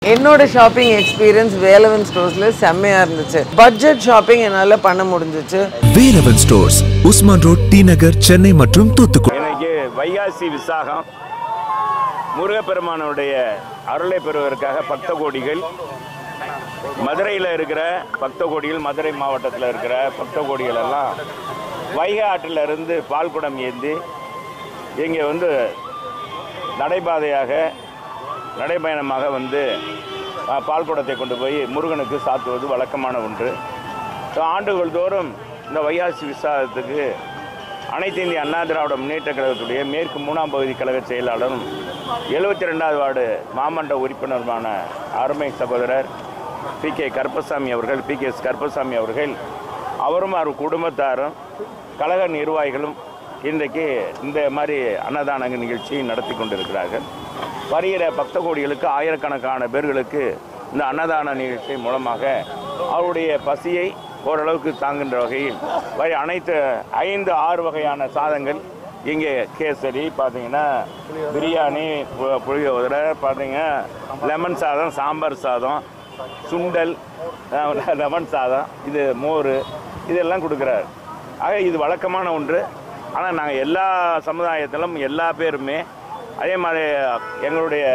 என்னோட shopping experience Velavan ஸ்டோர்ஸ்ல செம்மையா இருந்துச்சு. பட்ஜெட் ஷாப்பிங் என்னால பண்ண முடிஞ்சிச்சு. Velavan stores, Usman road, T Nagar, Chennai மற்றும் தூத்துக்குடி. எனக்கு வைகாசி விசாகம் முருகப்பெருமானுடைய அருளை பெறுவதற்காக பக்த கோடிகள் மதுரையில் இருக்கிற பக்த கோடிகள், மதுரை மாவட்டத்தில் இருக்கிற பக்த கோடிகள் எல்லாம் வைகை ஆற்றிலிருந்து பால்குடம் ஏந்தி இங்கே வந்து நடைபயணமாக வந்து பால்குடத்தை கொண்டு போய் முருகனுக்கு சாத்துவது வழக்கமான ஒன்று. ஆண்டுகள் தோறும் இந்த வைகாசி விசாகத்துக்கு அனைத்து இந்திய அண்ணா திராவிட முன்னேற்ற கழகத்துடைய மேற்கு 3ஆம் பகுதி கழக செயலாளரும் 72வது வார்டு மாமன்ற உறுப்பினருமான அருமை சகோதரர் பி.கே. கருப்பசாமி அவர்கள் அவரும் அவர் குடும்பத்தாரும் கழக நிர்வாகிகளும் இன்றைக்கு இந்த மாதிரி அன்னதான நிகழ்ச்சி நடத்தி கொண்டிருக்கிறார்கள். வருகிற பக்த கோடிகளுக்கு ஆயிரக்கணக்கான பேர்களுக்கு இந்த அன்னதான நிகழ்ச்சி மூலமாக அவருடைய பசியை ஓரளவுக்கு தாங்குகின்ற வகையில் அனைத்து 5-6 வகையான சாதங்கள் இங்கே கேசரி பார்த்தீங்கன்னா, பிரியாணி, புளியோதரை பார்த்தீங்கன்னா, லெமன் சாதம், சாம்பார் சாதம், சுண்டல், லெமன் சாதம், இது மோர், இதெல்லாம் கொடுக்குறாரு. ஆக இது வழக்கமான ஒன்று. ஆனால் நாங்கள் எல்லா சமுதாயத்திலும் எல்லா பேருமே அதே மாதிரி எங்களுடைய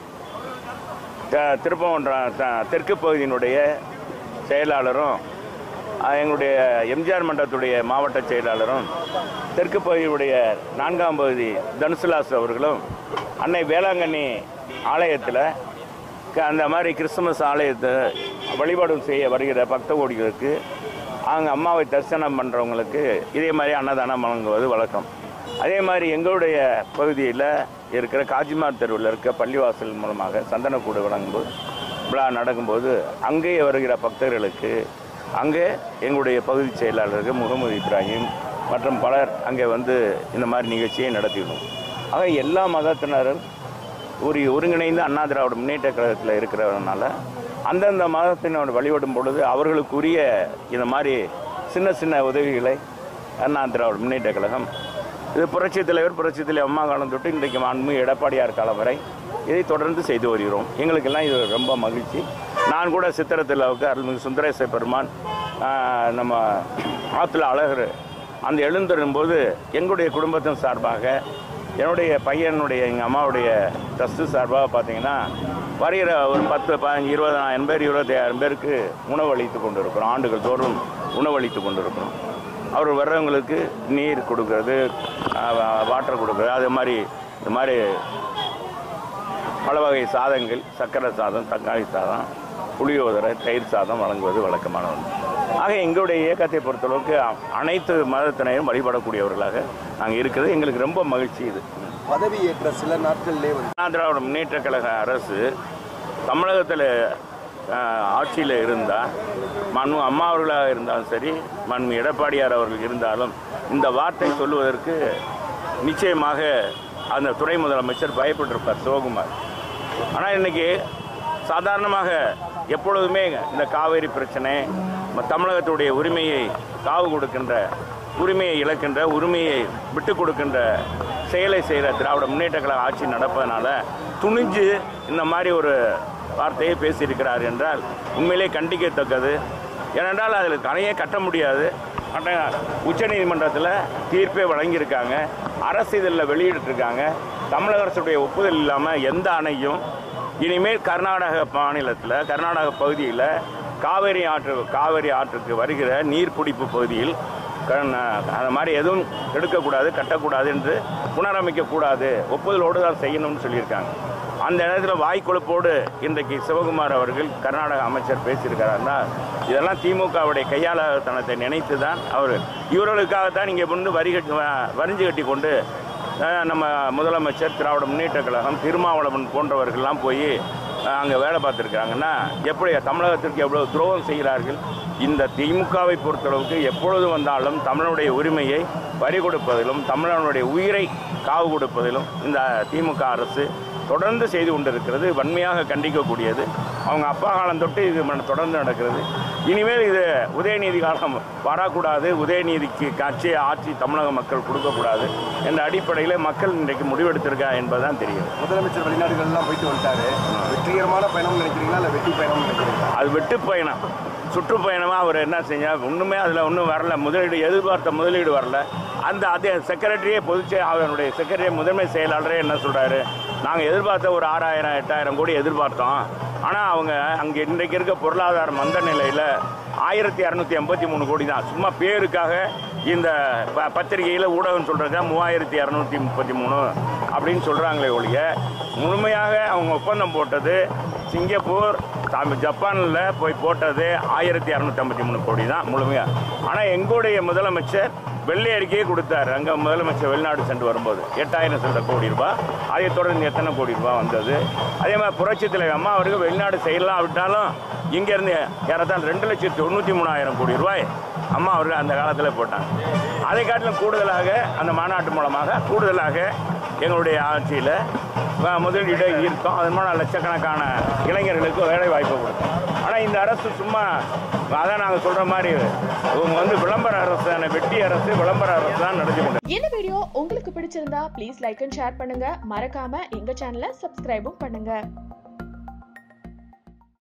திருப்பவன்றம் தெற்கு பகுதியினுடைய செயலாளரும், எங்களுடைய எம்ஜிஆர் மன்றத்துடைய மாவட்ட செயலாளரும், தெற்கு பகுதியுடைய 4ஆம் பகுதி தனுசுலாஸ் அவர்களும் அன்னை வேளாங்கண்ணி ஆலயத்தில் அந்த மாதிரி கிறிஸ்துமஸ் ஆலயத்தை வழிபாடு செய்ய வருகிற பக்த கோடிகளுக்கு அங்கே அம்மாவை தரிசனம் பண்ணுறவங்களுக்கு இதே மாதிரி அன்னதானம் வழங்குவது வழக்கம். அதே மாதிரி எங்களுடைய பகுதியில் இருக்கிற காஜிமார் தெருவில் இருக்க பள்ளிவாசல் மூலமாக சந்தனக்கூடு வழங்கும்போது விழா நடக்கும்போது அங்கேயே வருகிற பக்தர்களுக்கு அங்கே எங்களுடைய பகுதி செயலாளர்கள் முகமது இப்ராஹிம் மற்றும் பலர் அங்கே வந்து இந்த மாதிரி நிகழ்ச்சியை நடத்திவிடும். ஆக எல்லா மதத்தினரும் ஒருங்கிணைந்து அண்ணா திராவிட முன்னேற்ற கழகத்தில் இருக்கிறதுனால அந்தந்த மதத்தினோடு வழிபடும் பொழுது அவர்களுக்குரிய இந்த மாதிரி சின்ன சின்ன உதவிகளை அண்ணா திராவிட முன்னேற்ற கழகம், இது புரட்சித் தலைவர் அம்மா காலம் தொட்டு இன்றைக்கு மாண்புமிகு எடப்பாடியார் காலம் வரை இதை தொடர்ந்து செய்து வருகிறோம். எங்களுக்கெல்லாம் இது ரொம்ப மகிழ்ச்சி. நான் கூட சித்திரத்திலாவுக்கு அருள்மிகு சுந்தரேச பெருமான் நம்ம ஆற்றுல அழகர் அந்த எழுந்திரும்போது எங்களுடைய குடும்பத்தின் சார்பாக, என்னுடைய பையனுடைய எங்கள் அம்மாவுடைய ட்ரஸ்ட்டு சார்பாக பார்த்தீங்கன்னா வருகிற ஒரு 10, 15, 20,000 பேர் 25,000 பேருக்கு உணவளித்து கொண்டு இருக்கிறோம். ஆண்டுகள் தோறும் உணவளித்து கொண்டு இருக்கிறோம். அவர் வர்றவங்களுக்கு நீர் கொடுக்கறது, வாட்டர் கொடுக்குறது, அது மாதிரி இந்த மாதிரி பல வகை சாதங்கள், சக்கரை சாதம், தக்காளி சாதம், புளியோதரை, தயிர் சாதம் வழங்குவது வழக்கமான ஒன்று. ஆக எங்களுடைய இயக்கத்தை பொறுத்தளவுக்கு அனைத்து மதத்தினரும் வழிபடக்கூடியவர்களாக நாங்கள் இருக்கிறது எங்களுக்கு ரொம்ப மகிழ்ச்சி. இது பதவி ஏற்ற சில நாட்களிலே அண்ணா திராவிட முன்னேற்ற கழக அரசு தமிழகத்தில் ஆட்சியில் இருந்தால், மனு அம்மா அவர்களாக இருந்தாலும் சரி, மனு எடப்பாடியார் அவர்கள் இருந்தாலும் இந்த வார்த்தை சொல்லுவதற்கு நிச்சயமாக அந்த துணை முதலமைச்சர் பயப்பட்டிருப்பார் சிவகுமார். ஆனால் இன்றைக்கி சாதாரணமாக எப்பொழுதுமே இந்த காவேரி பிரச்சனை, தமிழகத்துடைய உரிமையை காவு கொடுக்கின்ற, உரிமையை இழக்கின்ற, உரிமையை விட்டு கொடுக்கின்ற செயலை செய்கிற திராவிட முன்னேற்ற கழக ஆட்சி நடப்பதனால துணிஞ்சு இந்த மாதிரி ஒரு வார்த்தையை பேசியிருக்கிறார் என்றால் உண்மையிலே கண்டிக்கத்தக்கது. ஏனென்றால் அதில் அணையே கட்ட முடியாது. உச்சநீதிமன்றத்தில் தீர்ப்பே வழங்கியிருக்காங்க, அரசு இதில் வெளியிட்டிருக்காங்க. தமிழக அரசுடைய ஒப்புதல் இல்லாமல் எந்த அணையும் இனிமேல் கர்நாடக மாநிலத்தில், கர்நாடக பகுதியில் காவேரி ஆற்றுக்கு வருகிற நீர்பிடிப்பு பகுதியில் அந்த மாதிரி எதுவும் எடுக்கக்கூடாது, கட்டக்கூடாது என்று புனரமைக்கக்கூடாது, ஒப்புதலோடு தான் செய்யணும்னு சொல்லியிருக்காங்க. அந்த நேரத்தில் வாய்க்கொழுப்போடு இன்றைக்கு சிவகுமார் அவர்கள் கர்நாடக அமைச்சர் பேசியிருக்கிறார்னா இதெல்லாம் திமுகவுடைய கையாளத்தனத்தை நினைத்து தான் அவர் இவர்களுக்காகத்தான் இங்கே முன்பு வரிஞ்சு கட்டி கொண்டு நம்ம முதலமைச்சர், திராவிட முன்னேற்ற கழகம், திருமாவளவன் போன்றவர்கள்லாம் போய் அங்கே வேலை பார்த்துருக்காங்கன்னா எப்படி தமிழகத்திற்கு எவ்வளோ துரோகம் செய்கிறார்கள். இந்த திமுகவை பொறுத்தளவுக்கு எப்பொழுது வந்தாலும் தமிழனுடைய உரிமையை பறி கொடுப்பதிலும், தமிழனுடைய உயிரை காவு கொடுப்பதிலும் இந்த திமுக அரசு தொடர்ந்து செய்து கொண்டிருக்கிறது. வன்மையாக கண்டிக்கக்கூடியது. அவங்க அப்பா காலம் தொட்டு இது தொடர்ந்து நடக்கிறது. இனிமேல் இது உதயநீதி காலம் வரக்கூடாது, உதயநீதிக்கு ஆட்சி தமிழக மக்கள் கொடுக்கக்கூடாது என்ற அடிப்படையில் மக்கள் இன்றைக்கு முடிவெடுத்திருக்கா என்பதுதான் தெரியும். முதலமைச்சர் வெளிநாடுகள்லாம் போயிட்டு வந்துட்டாரு. வெற்றிகரமான பயணம் நினைக்கிறீங்களா இல்லை வெற்றி பயணம் நினைக்கிறீங்களா? அது வெட்டு பயணம், சுற்றுப்பயணமாக அவர் என்ன செஞ்சால் ஒன்றுமே அதில் ஒன்றும் வரல, முதலீடு எதிர்பார்த்த முதலீடு வரல. அந்த அதே செக்ரட்டரியே அவருடைய செக்ரட்டரி முதன்மை செயலாளரே என்ன சொல்கிறாரு, நாங்கள் எதிர்பார்த்த ஒரு 6000 8000 கோடி எதிர்பார்த்தோம். ஆனால் அவங்க அங்கே இன்றைக்கு இருக்க பொருளாதார மந்த நிலையில் 1283 கோடி தான். சும்மா பேருக்காக இந்த பத்திரிகையில் ஊடகம் சொல்கிறது 3233 அப்படின்னு சொல்கிறாங்களே ஒழிய முழுமையாக அவங்க ஒப்பந்தம் போட்டது சிங்கப்பூர் ஜப்பானில் போய் போட்டது 1253 கோடி தான் முழுமையாக. ஆனால் எங்களுடைய முதலமைச்சர் வெள்ளை அறிக்கையே கொடுத்தாரு. அங்கே முதலமைச்சர் வெளிநாடு சென்று வரும்போது 8000 சில கோடி ரூபாய், அதை தொடர்ந்து எத்தனை கோடி ரூபாய் வந்தது. அதே மாதிரி புரட்சி தலைவர் அம்மா அவருக்கு வெளிநாடு செய்யலாம் விட்டாலும் இங்கேருந்து ஏறத்தால் 2,93,000 கோடி ரூபாய் அம்மா அவர்கள் அந்த காலத்தில் போட்டாங்க. அதை காட்டிலும் கூடுதலாக அந்த மாநாட்டு மூலமாக கூடுதலாக எங்களுடைய ஆட்சியில் முதலீடு இருக்கும். அதன் மூலம் லட்சக்கணக்கான இளைஞர்களுக்கு வேலை வாய்ப்பு கொடுக்கும். ஆனால் இந்த அரசு சும்மா அதான் நாங்கள் சொல்கிற மாதிரி இவங்க விளம்பர அரசு, வெட்டி அரசு, விளம்பர அரசு தான் நடத்தி கொண்டு. இந்த வீடியோ உங்களுக்கு பிடிச்சிருந்தா ப்ளீஸ் லைக் அண்ட் ஷேர் பண்ணுங்க. மறக்காம எங்க சேனலை சப்ஸ்கிரைபும் பண்ணுங்க.